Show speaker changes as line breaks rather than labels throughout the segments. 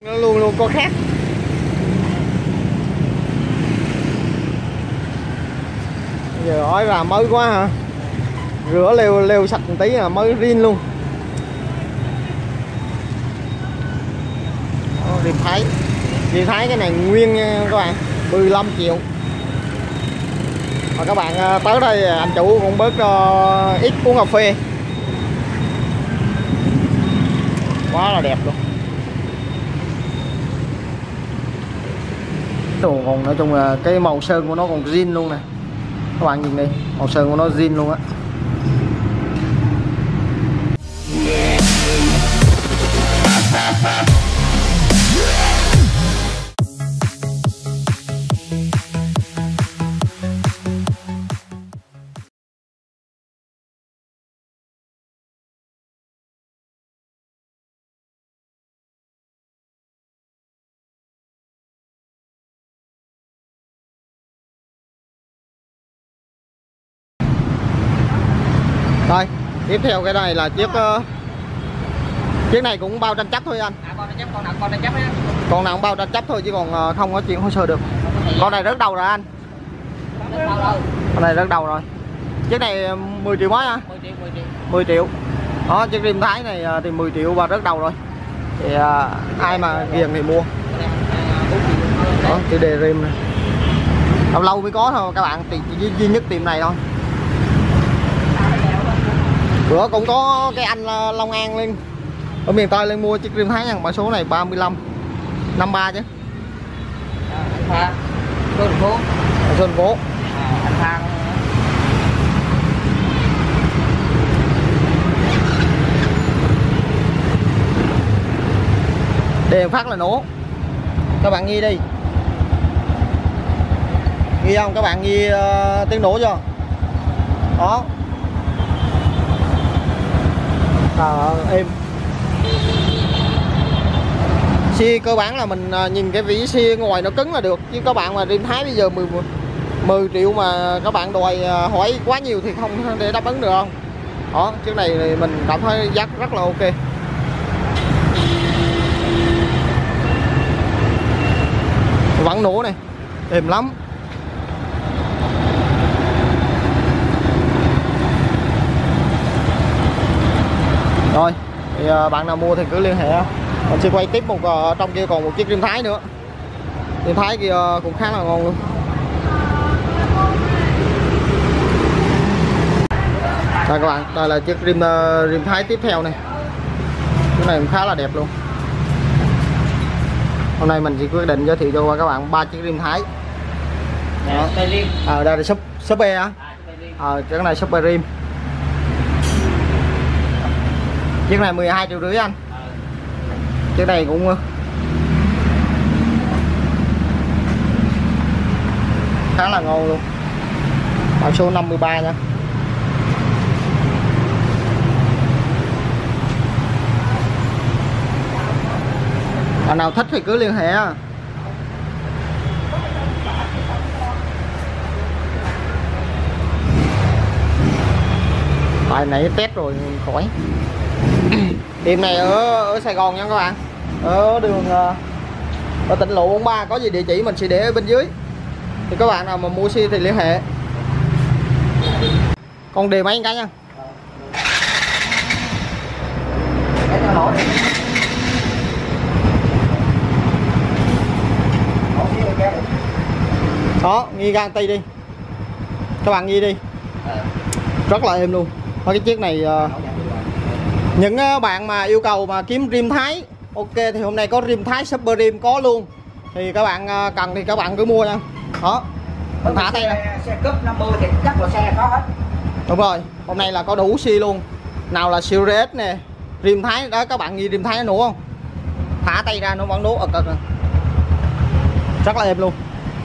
Nó luôn luôn có khác. Giờ ói ra mới quá hả? Rửa leo sạch một tí là mới riêng luôn. Riêng Thái cái này nguyên nha các bạn, 15 triệu. Và các bạn tới đây anh chủ cũng bớt cho ít uống cà phê. Quá là đẹp luôn. Còn nói chung là cái màu sơn của nó còn zin luôn nè. Các bạn nhìn đi, màu sơn của nó zin luôn á. Rồi, tiếp theo cái này là chiếc này cũng bao tranh chấp thôi anh.
Bao tranh chấp, con tranh chấp ấy.
Con nào cũng bao tranh chấp thôi chứ còn không có chuyện hồ sơ được. Con này rất đầu rồi anh. Con này rất đầu rồi. Chiếc này 10 triệu mấy hả? 10 triệu. Đó, chiếc rim Thái này thì 10 triệu và rất đầu rồi. Thì ai mà ghiền thì mua. Đó, chữ đề rim này. Lâu lâu mới có thôi các bạn, thì chỉ duy nhất tiệm này thôi. Bữa cũng có cái anh Long An lên ở miền Tây lên mua chiếc rim Thái nha, mã số này 35 53 chứ.
Anh Sơn phố.
Sơn phố.
Anh Phan.
Đèn phát là nổ. Các bạn nghi đi. Nghi không? Các bạn nghi tiếng nổ chưa? Đó. Êm. Xi cơ bản là mình nhìn cái vỉ xi ngoài nó cứng là được, chứ các bạn mà rim Thái bây giờ 10 triệu mà các bạn đòi hỏi quá nhiều thì không để đáp ứng được không. Đó, chiếc này thì mình cảm thấy giá rất là ok. Vẫn nổ này, êm lắm. Rồi, thì bạn nào mua thì cứ liên hệ. Mình sẽ quay tiếp trong kia còn một chiếc rim Thái nữa. Rim Thái kia cũng khá là ngon luôn. Đây các bạn, đây là chiếc rim Thái tiếp theo này. Cái này cũng khá là đẹp luôn. Hôm nay mình chỉ quyết định giới thiệu cho các bạn 3 chiếc rim Thái. Đây là Super á. Chiếc này Super rim. Chiếc này 12,5 triệu anh. Chiếc này cũng khá là ngon luôn. Mã số 53 nha. Bạn nào thích thì cứ liên hệ. Bài nãy test rồi khỏi. Tiệm này ở Sài Gòn nha các bạn. Ở đường ở tỉnh lộ 43, có gì địa chỉ mình sẽ để ở bên dưới. Thì các bạn nào mà mua xi thì liên hệ. Con đề mấy cái nha. Đó, nghi Ganti đi. Các bạn nghi đi. Rất là êm luôn. Cái chiếc này những bạn mà yêu cầu mà kiếm rim Thái ok thì hôm nay có rim Thái Super rim có luôn. Thì các bạn cần thì các bạn cứ mua nha. Đó. Mình thả tay ra.
Xe cúp 50 thì chắc là xe có hết.
Đúng rồi, hôm nay là có đủ xi luôn. Nào là Series nè, rim Thái đó, các bạn nghi rim Thái nó nổ không? Thả tay ra nó vẫn nổ ực ực. Rất là êm luôn.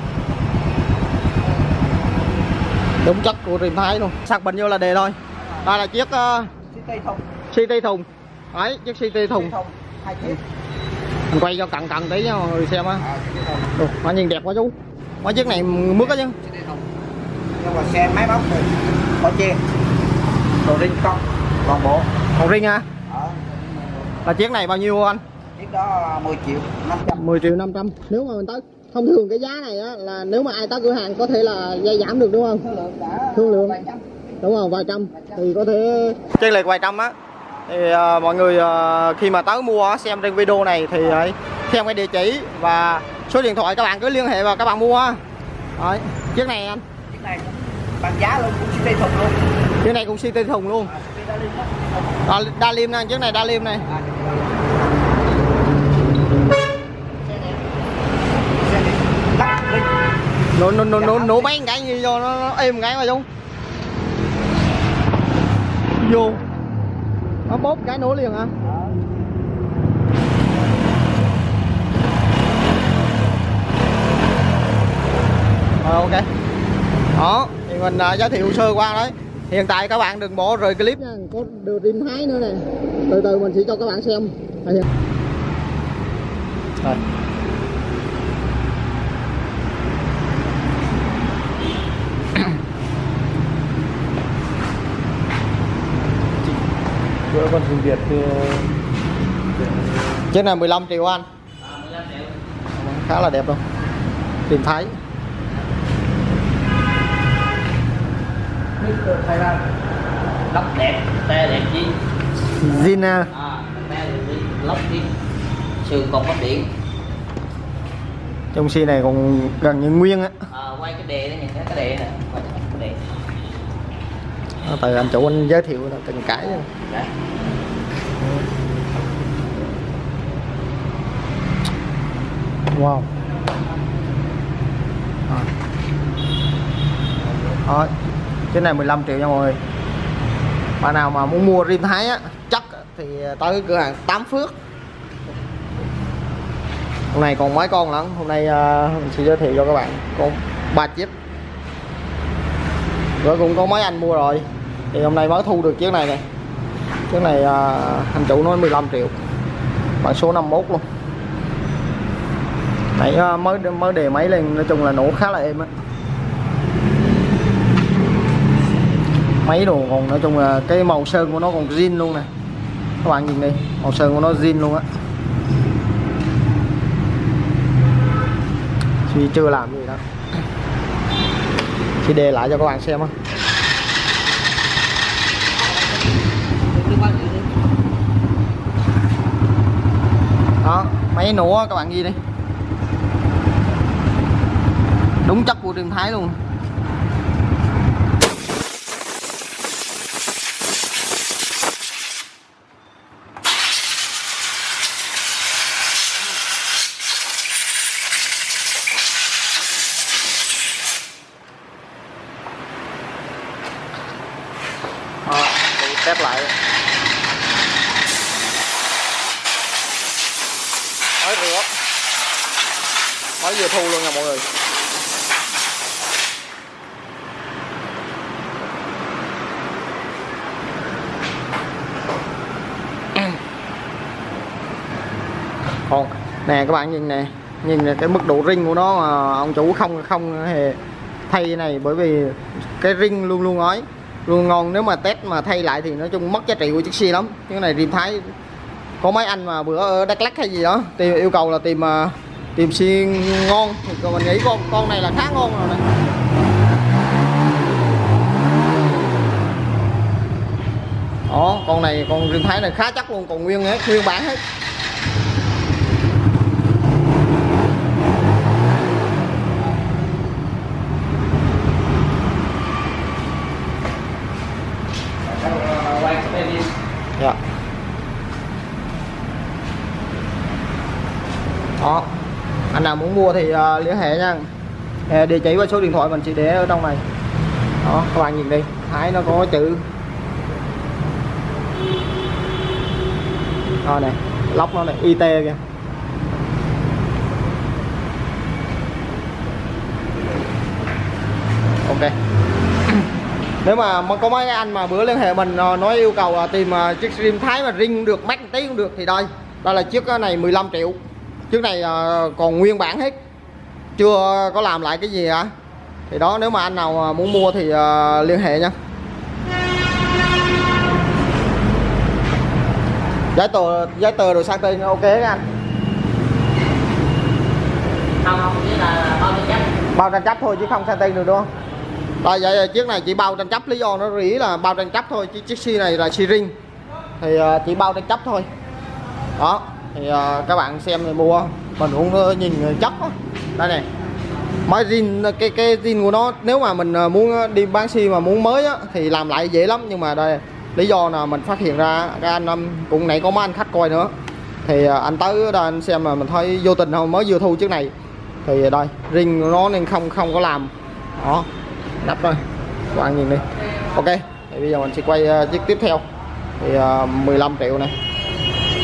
Đúng chất của rim Thái luôn. Sạc bình vô là đề thôi. Đây là chiếc CT thùng. Đấy, chiếc CT thùng. Mình quay cho cận tí cho mọi người xem á. Mà nhìn đẹp quá chú. Mấy chiếc này mướt á chứ.
Nhưng mà xe máy móc thì có chê. Đồ ring con, toàn bộ.
Còn ring ha. Là chiếc này bao nhiêu anh?
Chiếc đó 10 triệu 500.
10 triệu 500. Nếu mà mình tới thông thường cái giá này á là nếu mà ai tới cửa hàng có thể là dây giảm được đúng không? Thương lượng
vài trăm.
Đúng không? Vài trăm thì có thể chênh lệch vài trăm á. Thì mọi người khi mà tới mua xem trên video này thì xem cái địa chỉ và số điện thoại, các bạn cứ liên hệ và các bạn mua. Đấy, chiếc này anh.
Chiếc này bằng giá luôn, cũng CT thùng luôn.
Chiếc này cũng CT thùng luôn. Đa lim nè, chiếc này đa lim này. Nổ mấy cái như vô nó êm cái mà Dung. Vô. Nó bóp cái nổ liền hả? Rồi ok. Đó, thì mình giới thiệu sơ qua đấy. Hiện tại các bạn đừng bỏ rời clip nha, có đường rim Thái nữa nè. Từ từ mình sẽ cho các bạn xem. Rồi.
Con thường Việt thì
Chiếc này 15 triệu anh.
15 triệu.
Khá là đẹp luôn. Tìm Thái.
Thay ra lóc đẹp, te đẹp chi.
Zin.
Te đẹp chi, lóc chi. Sườn còn có điện.
Trong xe này còn gần như nguyên á.
Quay cái đề đó, nhìn thấy cái đề nè, quay cái đề.
Từ anh chủ anh giới thiệu từng cái.
Đấy.
Wow. Đó. Cái này 15 triệu nha mọi người. Bạn nào mà muốn mua rim Thái á, chắc thì tới cái cửa hàng Tám Phước. Hôm nay còn mấy con lắm. Hôm nay mình sẽ giới thiệu cho các bạn con 3 chiếc. Rồi cũng có mấy anh mua rồi. Thì hôm nay mới thu được chiếc này nè. Chiếc này anh chủ nói 15 triệu. Bản số 51 luôn. Nãy mới đề máy lên, nói chung là nổ khá là êm á. Máy đồ còn nói chung là cái màu sơn của nó còn zin luôn nè. Các bạn nhìn đi, màu sơn của nó zin luôn á. Suy chưa làm gì đó. Chỉ đề lại cho các bạn xem á. Đó, máy nổ á, các bạn ghi đi. Đúng chất của rim Thái luôn. Để test lại. Mới rửa. Mới vừa thu luôn nha mọi người. Còn nè các bạn nhìn nè, nhìn cái mức độ ring của nó mà ông chủ không hề thay này, bởi vì cái ring luôn luôn nói luôn ngon. Nếu mà test mà thay lại thì nói chung mất giá trị của chiếc xe lắm. Cái này rim Thái, có mấy anh mà bữa ở Đắk Lắk hay gì đó yêu cầu là tìm xe ngon thì mình nghĩ con này là khá ngon rồi này. Đó, con này con rim Thái này khá chắc luôn, còn nguyên hết, nguyên bản hết. Dạ. Đó, anh nào muốn mua thì liên hệ nha. Địa chỉ và số điện thoại mình sẽ để ở trong này. Đó, các bạn nhìn đi, Thái nó có chữ. Rồi này, lóc nó này, IT kìa. Ok. Nếu mà có mấy anh mà bữa liên hệ mình nói yêu cầu tìm chiếc rim Thái mà ring được, mát tí cũng được thì đây là chiếc này 15 triệu. Chiếc này còn nguyên bản hết, chưa có làm lại cái gì hả. Thì đó, nếu mà anh nào muốn mua thì liên hệ nha. Giấy tờ đồ sang tên ok các anh.
Không nghĩa là bao nhiêu chắc.
Bao tranh chấp thôi chứ không sang tên được đúng không? Rồi vậy chiếc này chỉ bao tranh chấp, lý do nó rỉ là bao tranh chấp thôi, chứ chiếc xi này là xi ring thì chỉ bao tranh chấp thôi. Đó thì các bạn xem rồi mua mình cũng nhìn chất đó. Đây này, mới zin cái zin của nó, nếu mà mình muốn đi bán xi mà muốn mới á, thì làm lại dễ lắm, nhưng mà đây lý do là mình phát hiện ra cái anh cũng nãy có mấy anh khách coi nữa, thì anh tới đây anh xem là mình thấy vô tình không, mới vừa thu chiếc này thì đây ring của nó nên không có làm. Đó đắp rồi các bạn nhìn đi. Ok thì bây giờ mình sẽ quay chiếc tiếp theo thì 15 triệu này.